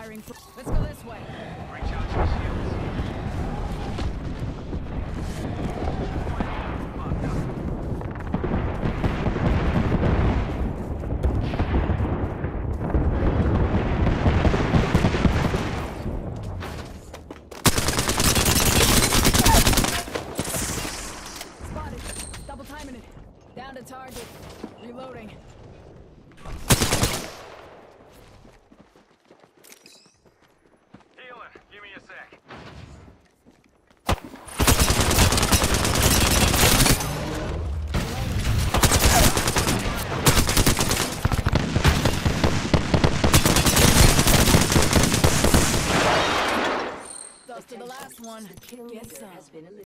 firing. Let's go this way. Recharge your shields. Spotted. Double timing it. Down to target. Reloading. Healing. Give me a sec. Dust to the last one. Get some.